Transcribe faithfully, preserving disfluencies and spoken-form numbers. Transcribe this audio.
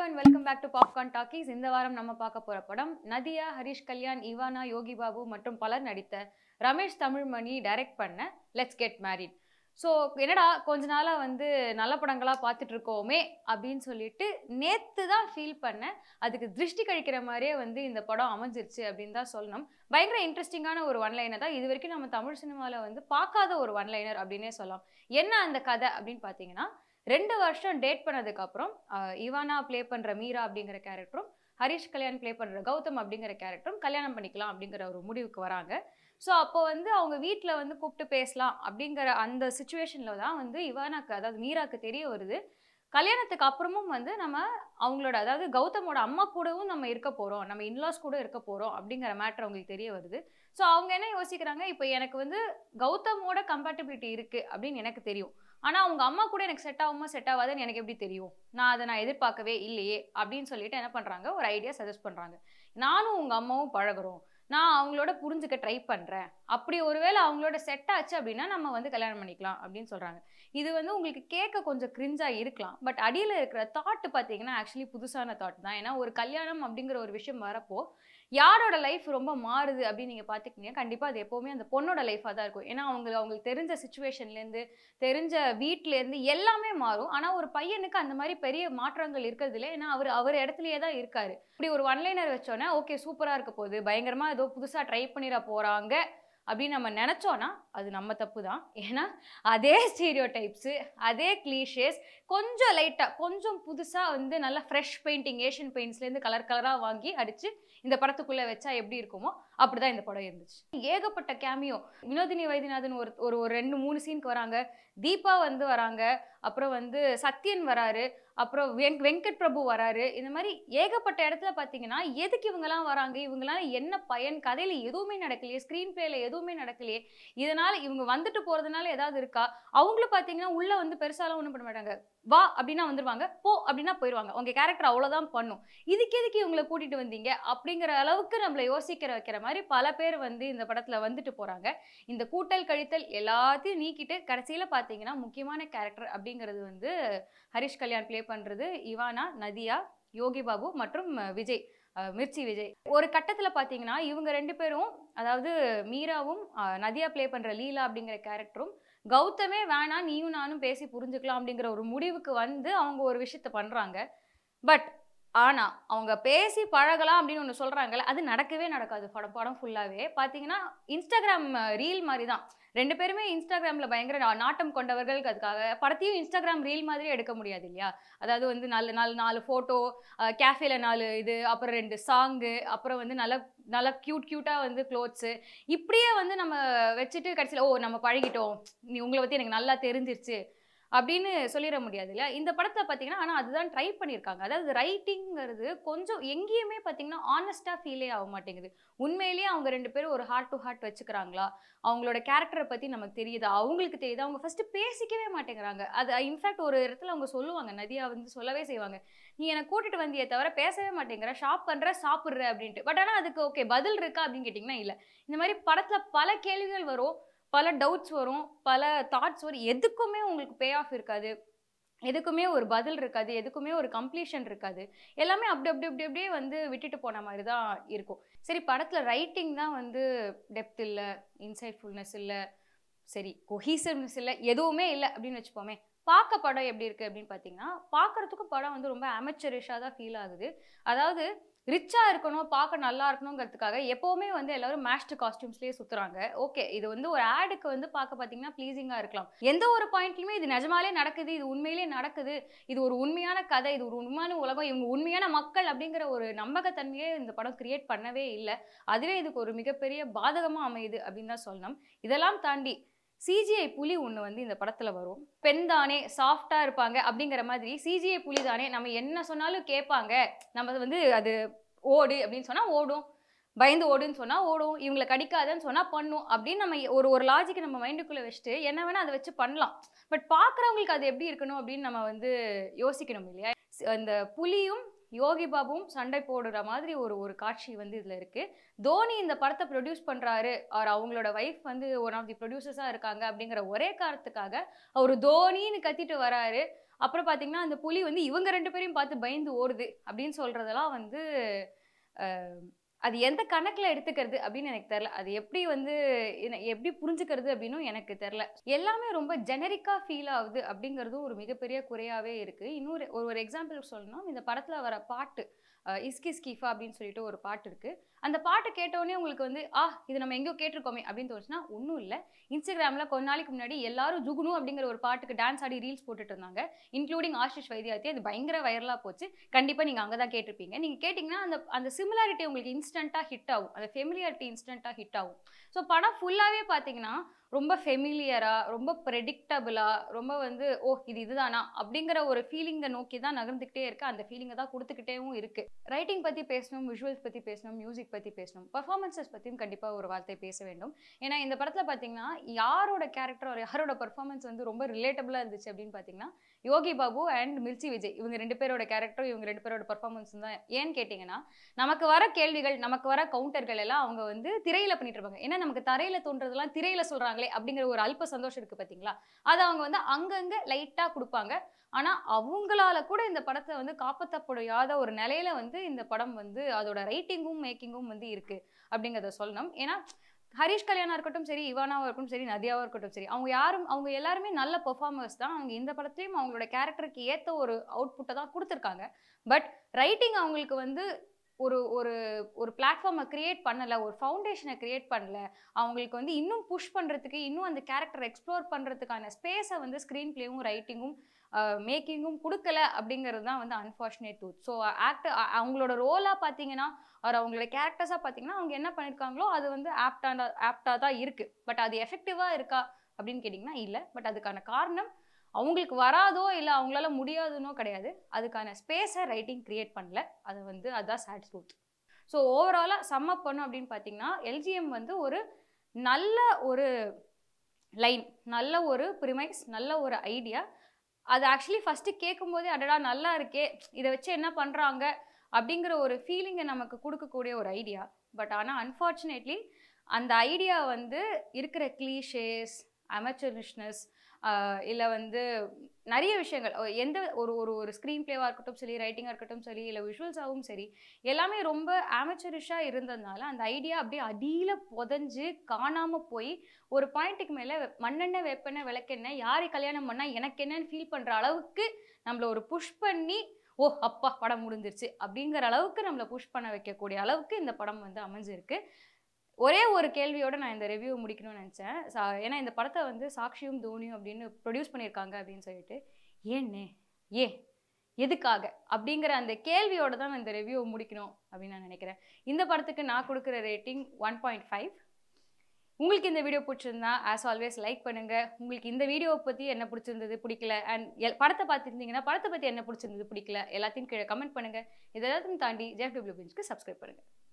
and welcome back to Popcorn Talkies. இந்த வாரம் நம்ம பார்க்க போற படம் நதியா, ஹரிஷ் கல்யாண், இவானா, யோகி பாபு மற்றும் பலர் நடித்த ரமேஷ் தமிழ்மணி டைரக்ட் பண்ண லெட்ஸ் கெட் மேரிட். ஸோ என்னடா கொஞ்ச நாளா வந்து நல்ல படங்களா பார்த்துட்டு இருக்கோமே அப்படின்னு சொல்லிட்டு நேத்து தான் ஃபீல் பண்ணேன். அதுக்கு திருஷ்டி கழிக்கிற மாதிரியே வந்து இந்த படம் அமைஞ்சிருச்சு அப்படின்னு தான் சொல்லணும். பயங்கர இன்ட்ரெஸ்டிங்கான ஒரு ஒன்லைனர் தான். இது வரைக்கும் நம்ம தமிழ் சினிமாவில் வந்து பார்க்காத ஒரு ஒன்லைனர் அப்படின்னே சொல்லலாம். என்ன அந்த கதை அப்படின்னு பார்த்தீங்கன்னா, ரெண்டு வருஷம் டேட் பண்ணதுக்கு அப்புறம் இவானா பிளே பண்ற மீரா அப்படிங்கிற கேரக்டரும் ஹரிஷ் கல்யாண் பிளே பண்ற கௌதம் அப்படிங்கிற கேரக்டரும் கல்யாணம் பண்ணிக்கலாம் அப்படிங்கிற ஒரு முடிவுக்கு வராங்க. ஸோ அப்போ வந்து அவங்க வீட்டில் வந்து கூப்பிட்டு பேசலாம் அப்படிங்கிற அந்த சுச்சுவேஷன்ல தான் வந்து இவானாக்கு, அதாவது மீராக்கு தெரிய வருது, கல்யாணத்துக்கு அப்புறமும் வந்து நம்ம அவங்களோட, அதாவது கௌதமோட அம்மா கூடவும் நம்ம இருக்க போகிறோம், நம்ம இன்லாஸ் கூட இருக்க போகிறோம் அப்படிங்கிற மேட்ரு அவங்களுக்கு தெரிய வருது. ஸோ அவங்க என்ன யோசிக்கிறாங்க, இப்போ எனக்கு வந்து கௌதமோட கம்பேட்டபிலிட்டி இருக்குது அப்படின்னு எனக்கு தெரியும், ஆனால் அவங்க அம்மா கூட எனக்கு செட் ஆகுமா செட் ஆகாதுன்னு எனக்கு எப்படி தெரியும், நான் அதை நான் எதிர்பார்க்கவே இல்லையே அப்படின்னு சொல்லிட்டு என்ன பண்ணுறாங்க, ஒரு ஐடியா சஜஸ்ட் பண்ணுறாங்க. நானும் உங்கள் அம்மாவும் பழகுறோம், நான் அவங்களோட புரிஞ்சுக்க ட்ரை பண்ணுறேன், அப்படி ஒருவேளை அவங்களோட செட் ஆச்சு அப்படின்னா நம்ம வந்து கல்யாணம் பண்ணிக்கலாம் அப்படின்னு சொல்கிறாங்க. இது வந்து உங்களுக்கு கேட்க கொஞ்சம் கிரிஞ்சாக இருக்கலாம், பட் அடியில் இருக்கிற தாட்டு பார்த்தீங்கன்னா ஆக்சுவலி புதுசான தாட் தான். ஏன்னா ஒரு கல்யாணம் அப்படிங்கிற ஒரு விஷயம் வரப்போ யாரோட லைஃப் ரொம்ப மாறுது அப்படின்னு நீங்கள் பார்த்துக்கிட்டீங்க, கண்டிப்பாக அது எப்போவுமே அந்த பொண்ணோட லைஃபாக தான் இருக்கும். ஏன்னா அவங்க அவங்களுக்கு தெரிஞ்ச சுச்சுவேஷன்லேருந்து, தெரிஞ்ச வீட்டிலேருந்து எல்லாமே மாறும். ஆனால் ஒரு பையனுக்கு அந்த மாதிரி பெரிய மாற்றங்கள் இருக்கிறது இல்லை. ஏன்னா அவர் அவர் இடத்துலையே தான் இருக்காரு. இப்படி ஒரு ஒன்லைனர் வச்சோன்னே ஓகே சூப்பராக இருக்க போகுது, பயங்கரமாக ஏதோ புதுசாக ட்ரை பண்ணிட போகிறாங்க அப்படின்னு நம்ம நினச்சோன்னா அது நம்ம தப்பு தான். ஏன்னா அதே ஸ்டீரியோ டைப்ஸு, அதே கிளீஷேஸ் கொஞ்சம் லைட்டாக கொஞ்சம் புதுசாக வந்து நல்லா ஃப்ரெஷ் பெயிண்டிங், ஏஷியன் பெயிண்ட்ஸ்லேருந்து கலர் கலராக வாங்கி அடித்து இந்த படத்துக்குள்ளே வச்சா எப்படி இருக்குமோ அப்படிதான் இந்த படம் இருந்துச்சு. ஏகப்பட்ட கேமியோ, வினோதினி வைத்தியநாதன் ஒரு ஒரு ஒரு ரெண்டு மூணு சீனுக்கு வராங்க, தீபா வந்து வராங்க, அப்புறம் வந்து சத்யன் வராரு, அப்புறம் வெங் வெங்கட் பிரபு வராரு. இந்த மாதிரி ஏகப்பட்ட இடத்துல பார்த்தீங்கன்னா எதுக்கு இவங்கெல்லாம் வராங்க, இவங்களால என்ன பயன், கதையில் எதுவுமே நடக்கலையே, ஸ்க்ரீன் பிளேல எதுவுமே நடக்கலையே, இதனால் இவங்க வந்துட்டு போகிறதுனால ஏதாவது இருக்கா, அவங்களும் பார்த்தீங்கன்னா உள்ளே வந்து பெருசாலாம் ஒன்றும் பண்ண மாட்டாங்க, வா அப்படின்னா வந்துருவாங்க, போ அப்படின்னா போயிடுவாங்க, உங்கள் கேரக்டர் அவ்வளோதான் பண்ணும், இதுக்கு எதுக்கு இவங்களை கூட்டிகிட்டு வந்தீங்க அப்படிங்கிற அளவுக்கு நம்மளை யோசிக்கிற வைக்கிற மாதிரி பல பேர் வந்து இந்த படத்தில் வந்துட்டு போகிறாங்க. இந்த கூட்டல் கழித்தல் எல்லாத்தையும் நீக்கிட்டு கடைசியில் பார்த்தீங்கன்னா முக்கியமான கேரக்டர் அப்படிங்கிறது வந்து ஹரிஷ் கல்யாண் பிளே பண்ணுறது இவானா, நதியா, யோகி பாபு மற்றும் விஜய், மிர்ச்சி விஜய். ஒரு கட்டத்தில் பார்த்தீங்கன்னா இவங்க ரெண்டு பேரும், அதாவது மீராவும் நதியா பிளே பண்ணுற லீலா அப்படிங்கிற கேரக்டரும் கௌதமே வேணாம் நீயும் நானும் பேசி புரிஞ்சுக்கலாம் அப்படிங்கிற ஒரு முடிவுக்கு வந்து அவங்க ஒரு விஷயத்த பண்ணுறாங்க. பட் ஆனால் அவங்க பேசி பழகலாம் அப்படின்னு ஒன்று சொல்கிறாங்கல்ல, அது நடக்கவே நடக்காது. படம் படம் ஃபுல்லாகவே பார்த்தீங்கன்னா இன்ஸ்டாகிராம் ரீல் மாதிரி தான். ரெண்டு பேருமே இன்ஸ்டாகிராமில் பயங்கர நாட்டம் கொண்டவர்களுக்கு அதுக்காக படத்தையும் இன்ஸ்டாகிராம் ரீல் மாதிரி எடுக்க முடியாது இல்லையா. அதாவது வந்து நாலு நாலு நாலு ஃபோட்டோ, கேஃபேல நாலு இது, அப்புறம் ரெண்டு சாங்கு, அப்புறம் வந்து நல்ல நல்லா க்யூட் க்யூட்டாக வந்து க்ளோத்ஸு, இப்படியே வந்து நம்ம வச்சுட்டு கடைசியில் ஓ நம்ம பழகிட்டோம், நீ உங்களை பற்றி எனக்கு நல்லா தெரிஞ்சிருச்சு அப்படின்னு சொல்லிட முடியாது இல்லையா. இந்த படத்தை பார்த்தீங்கன்னா ஆனால் அதுதான் ட்ரை பண்ணியிருக்காங்க. அதாவது ரைட்டிங்கிறது கொஞ்சம் எங்கேயுமே பார்த்தீங்கன்னா ஆனஸ்டாக ஃபீலே ஆக மாட்டேங்குது. உண்மையிலேயே அவங்க ரெண்டு பேரும் ஒரு ஹார்ட் டு ஹார்ட் வச்சுக்கிறாங்களா, அவங்களோட கேரக்டரை பற்றி நமக்கு தெரியுதா, அவங்களுக்கு தெரியுதா, அவங்க ஃபஸ்ட்டு பேசிக்கவே மாட்டேங்கிறாங்க. அது இன்ஃபேக்ட் ஒரு இடத்துல அவங்க சொல்லுவாங்க, நதியா வந்து சொல்லவே செய்வாங்க, நீ என்னை கூட்டிகிட்டு வந்தியே தவிர பேசவே மாட்டேங்கிற, ஷாப் பண்ணுற சாப்பிட்ற அப்படின்ட்டு. பட் ஆனால் அதுக்கு ஓகே பதில் இருக்கா அப்படின்னு கேட்டிங்கன்னா இல்லை. இந்த மாதிரி படத்தில் பல கேள்விகள் வரும், பல டவுட்ஸ் வரும், பல தாட்ஸ் வரும், எதுக்குமே உங்களுக்கு பே ஆஃப் இருக்காது, எதுக்குமே ஒரு பதில் இருக்காது, எதுக்குமே ஒரு கம்ப்ளீஷன் இருக்காது, எல்லாமே அப்படி அப்படி அப்படி அப்படியே வந்து விட்டுட்டு போன மாதிரி தான் இருக்கும். சரி படத்தில் ரைட்டிங் தான் வந்து டெப்த் இல்லை, இன்சைட்ஃபுல்னஸ் இல்லை, சரி கொஹீசிவ்னஸ் இல்லை, எதுவுமே இல்லை அப்படின்னு வச்சுப்போமே. பார்க்க படம் எப்படி இருக்குது அப்படின்னு பார்த்தீங்கன்னா, பார்க்குறதுக்கும் படம் வந்து ரொம்ப அமெச்சரிஷாக தான் ஃபீல் ஆகுது. அதாவது ரிச்சாக இருக்கணும், பார்க்க நல்லா இருக்கணுங்கிறதுக்காக எப்போவுமே வந்து எல்லாரும் மேஷ்டு காஸ்டியூம்ஸ்லேயே சுற்றுறாங்க. ஓகே இது வந்து ஒரு ஆடுக்கு வந்து பார்க்க பார்த்தீங்கன்னா ப்ளீஸிங்காக இருக்கலாம். எந்த ஒரு பாயிண்ட்லையுமே இது நிஜமாலே நடக்குது, இது உண்மையிலே நடக்குது, இது ஒரு உண்மையான கதை, இது ஒரு உண்மையான உலகம், இவங்க உண்மையான மக்கள் அப்படிங்கிற ஒரு நம்பகத்தன்மையே இந்த படம் கிரியேட் பண்ணவே இல்லை. அதுவே இதுக்கு ஒரு மிகப்பெரிய பாதகமாக அமையுது அப்படின்னு தான் சொல்லணும். இதெல்லாம் தாண்டி சிஜிஐ புலி ஒன்று வந்து இந்த படத்தில் வரும். பெண் தானே சாஃப்டாக இருப்பாங்க அப்படிங்கிற மாதிரி சிஜிஐ புலி தானே நம்ம என்ன சொன்னாலும் கேட்பாங்க, நம்ம வந்து அது ஓடு அப்படின்னு சொன்னால் ஓடும், பயந்து ஓடுன்னு சொன்னால் ஓடும், இவங்களை கடிக்காதுன்னு சொன்னால் பண்ணும் அப்படின்னு நம்ம ஒரு ஒரு லாஜிக்கு நம்ம மைண்டுக்குள்ளே வச்சுட்டு என்ன வேணால் அதை வச்சு பண்ணலாம். பட் பார்க்குறவங்களுக்கு அது எப்படி இருக்கணும் அப்படின்னு நம்ம வந்து யோசிக்கணும் இல்லையா. அந்த புலியும் யோகி பாபுவும் சண்டை போடுற மாதிரி ஒரு ஒரு காட்சி வந்து இதில் இருக்குது. தோனி இந்த படத்தை ப்ரொடியூஸ் பண்ணுறாரு, அவர் அவங்களோட ஒய்ஃப் வந்து ஒன் ஆஃப் தி ப்ரொடியூசர்ஸாக இருக்காங்க அப்படிங்கிற ஒரே காரணத்துக்காக அவர் தோனின்னு கத்திட்டு வராரு. அப்புறம் பார்த்தீங்கன்னா அந்த புலி வந்து இவங்க ரெண்டு பேரையும் பார்த்து பயந்து ஓடுது அப்படின்னு சொல்றதெல்லாம் வந்து அது எந்த கணக்கில் எடுத்துக்கிறது அப்படின்னு எனக்கு தெரில. அது எப்படி வந்து எப்படி புரிஞ்சுக்கிறது அப்படின்னும் எனக்கு தெரில. எல்லாமே ரொம்ப ஜெனரிக்காக ஃபீல் ஆகுது அப்படிங்கிறதும் ஒரு மிகப்பெரிய குறையாகவே இருக்குது. இன்னொரு ஒரு ஒரு எக்ஸாம்பிள் சொல்லணும், இந்த படத்தில் வர பாட்டு இஸ்கி ஸ்கீஃபா அப்படின்னு சொல்லிட்டு ஒரு பாட்டு இருக்குது. அந்த பாட்டு கேட்டோடனே உங்களுக்கு வந்து ஆ இது நம்ம எங்கேயோ கேட்டிருக்கோமே அப்படின்னு தோணுச்சுன்னா ஒன்றும் இல்லை. இன்ஸ்டாகிராமில் கொஞ்ச நாளைக்கு முன்னாடி எல்லாரும் ஜுகுனு அப்படிங்கிற ஒரு பாட்டுக்கு டான்ஸ் ஆடி ரீல்ஸ் போட்டுட்டு இருந்தாங்க, இன்க்ளூடிங் ஆஷிஷ் வைத்தியார்த்தி. அது பயங்கர வைரலாக போச்சு. கண்டிப்பாக நீங்கள் அங்கே தான் கேட்டிருப்பீங்க. நீங்கள் கேட்டிங்கன்னா அந்த அந்த சிமிலாரிட்டி உங்களுக்கு இன்ஸ்டண்ட்டாக ஹிட் ஆகும், அந்த ஃபெமிலியாரிட்டி இன்ஸ்டண்ட்டாக ஹிட் ஆகும். ஸோ படம் ஃபுல்லாகவே பார்த்தீங்கன்னா ரொம்ப ஃபெமிலியராக, ரொம்ப ப்ரெடிக்டபிளாக, ரொம்ப வந்து ஓ இது இதுதானா அப்படிங்கிற ஒரு ஃபீலிங்கை நோக்கி தான் நகர்ந்துக்கிட்டே இருக்குது. அந்த ஃபீலிங்கை தான் கொடுத்துக்கிட்டேவும் இருக்குது. ரைட்டிங் பற்றி பேசணும், விஷுவல்ஸ் பற்றி பேசணும், மியூசிக் பற்றி பேசணும், பர்ஃபார்மன்ஸஸ் பற்றியும் கண்டிப்பாக ஒரு வார்த்தை பேச வேண்டும். ஏன்னா இந்த படத்தில் பார்த்தீங்கன்னா யாரோட கேரக்டர் ஒரு யாரோட பர்ஃபார்மன்ஸ் வந்து ரொம்ப ரிலேட்டபிளாக இருந்துச்சு அப்படின்னு பார்த்தீங்கன்னா யோகி பாபு அண்ட் மிர்ச்சி விஜய் இவங்க ரெண்டு பேரோட கேரக்டர், இவங்க ரெண்டு பேரோட பர்ஃபார்மன்ஸ் தான். ஏன்னு கேட்டிங்கன்னா நமக்கு வர கேள்விகள், நமக்கு வர கவுண்டர்கள் எல்லாம் அவங்க வந்து திரையில பண்ணிட்டு இருப்பாங்க. ஏன்னா நமக்கு தரையில தோன்றதெல்லாம் திரையில சொல்றாங்களே அப்படிங்கிற ஒரு அல்ப சந்தோஷம் இருக்கு பார்த்தீங்களா, அதை அவங்க வந்து அங்கங்க லைட்டா கொடுப்பாங்க. ஆனா அவங்களால கூட இந்த படத்தை வந்து காப்பாற்றப்படாத ஒரு நிலையில வந்து இந்த படம் வந்து அதோட ரைட்டிங்கும் மேக்கிங்கும் வந்து இருக்கு அப்படிங்கிறத சொல்லணும். ஏன்னா ஹரிஷ் கல்யாணா இருக்கட்டும் சரி, இவானாவா இருக்கட்டும் சரி, நதியாவா இருக்கட்டும் சரி, அவங்க யாரும் அவங்க எல்லாருமே நல்ல பெர்ஃபார்மர்ஸ் தான். அவங்க இந்த படத்துலையும் அவங்களோட கேரக்டருக்கு ஏற்ற ஒரு அவுட்புட்டை தான் கொடுத்துருக்காங்க. பட் ரைட்டிங் அவங்களுக்கு வந்து ஒரு ஒரு ஒரு பிளாட்ஃபார்மை கிரியேட் பண்ணலை, ஒரு ஃபவுண்டேஷனை கிரியேட் பண்ணல. அவங்களுக்கு வந்து இன்னும் புஷ் பண்ணுறதுக்கு, இன்னும் அந்த கேரக்டரை எக்ஸ்ப்ளோர் பண்ணுறதுக்கான ஸ்பேஸை வந்து ஸ்க்ரீன் பிளேவும் ரைட்டிங்கும் மேக்கிங்கும் கொடுக்கல அப்படிங்கிறது தான் வந்து அன்ஃபார்ச்சுனேட் ட்ரூத். ஸோ ஆக்டர் அவங்களோட ரோலாக பார்த்தீங்கன்னா அவர் அவங்களோட கேரக்டர்ஸாக பார்த்தீங்கன்னா அவங்க என்ன பண்ணியிருக்காங்களோ அது வந்து ஆப்டான ஆப்டாக தான் இருக்குது. பட் அது எஃபெக்டிவாக இருக்கா அப்படின்னு கேட்டிங்கன்னா இல்லை. பட் அதுக்கான காரணம் அவங்களுக்கு வராதோ இல்லை அவங்களால முடியாதுன்னோ கிடையாது, அதுக்கான ஸ்பேஸை ரைட்டிங் கிரியேட் பண்ணல. அது வந்து அதுதான் சேட் ட்ரூத். ஸோ ஓவராலாக சம் அப் பண்ணோம் அப்படின்னு பார்த்தீங்கன்னா எல்ஜிஎம் வந்து ஒரு நல்ல ஒரு லைன், நல்ல ஒரு ப்ரிமைஸ், நல்ல ஒரு ஐடியா. அது ஆக்சுவலி ஃபஸ்ட்டு கேட்கும் போதே அடடா நல்லா இருக்கே, இதை வச்சு என்ன பண்ணுறாங்க அப்படிங்கிற ஒரு ஃபீலிங்கை நமக்கு கொடுக்கக்கூடிய ஒரு ஐடியா. பட் ஆனால் அன்ஃபார்ச்சுனேட்லி அந்த ஐடியா வந்து இருக்கிற கிளீஷேஸ், அமெச்சரிஷ்னஸ், இல்லை வந்து நிறைய விஷயங்கள், எந்த ஒரு ஒரு ஒரு ஸ்க்ரீன் பிளேவாக இருக்கட்டும் சரி, ரைட்டிங்காக இருக்கட்டும் சரி, இல்லை விஷுவல்ஸாகவும் சரி, எல்லாமே ரொம்ப அமெச்சரிஷாக இருந்ததுனால அந்த ஐடியா அப்படியே அடியில் புதஞ்சு காணாமல் போய் ஒரு பாயிண்ட்டுக்கு மேலே மண்ணெண்ணெய் வேப்பெண்ணெய் விளக்கெண்ணெய் யாரை கல்யாணம் பண்ணால் எனக்கு என்னன்னு ஃபீல் பண்ணுற அளவுக்கு நம்மளை ஒரு புஷ் பண்ணி ஓ அப்பா படம் முடிஞ்சிருச்சு அப்படிங்கிற அளவுக்கு நம்மளை புஷ் பண்ண வைக்கக்கூடிய அளவுக்கு இந்த படம் வந்து அமைஞ்சிருக்கு. ஒரே ஒரு கேள்வியோட நான் இந்த ரிவ்யூ முடிக்கணும்னு நினச்சேன். ஏன்னா இந்த படத்தை வந்து சாக்ஷியும் தோனியும் அப்படின்னு ப்ரொடியூஸ் பண்ணியிருக்காங்க அப்படின்னு சொல்லிட்டு ஏன்னே ஏ எதுக்காக அப்படிங்கிற அந்த கேள்வியோட தான் நான் இந்த ரிவ்யூ முடிக்கணும் அப்படின்னு நான் நினைக்கிறேன். இந்த படத்துக்கு நான் கொடுக்குற ரேட்டிங் ஒன் பாயிண்ட் ஃபைவ். உங்களுக்கு இந்த வீடியோ பிடிச்சிருந்தா ஆஸ் ஆல்வேஸ் லைக் பண்ணுங்கள். உங்களுக்கு இந்த வீடியோவை பற்றி என்ன பிடிச்சிருந்தது பிடிக்கல, அண்ட் எல் படத்தை பார்த்துருந்தீங்கன்னா படத்தை பற்றி என்ன பிடிச்சிருந்தது பிடிக்கல எல்லாத்தையும் கீழே கமெண்ட் பண்ணுங்கள். இதெல்லாத்தையும் தாண்டி ஜே எஃப் டபிள்யூ பிஞ்சுக்கு சப்ஸ்கிரைப் பண்ணுங்கள்.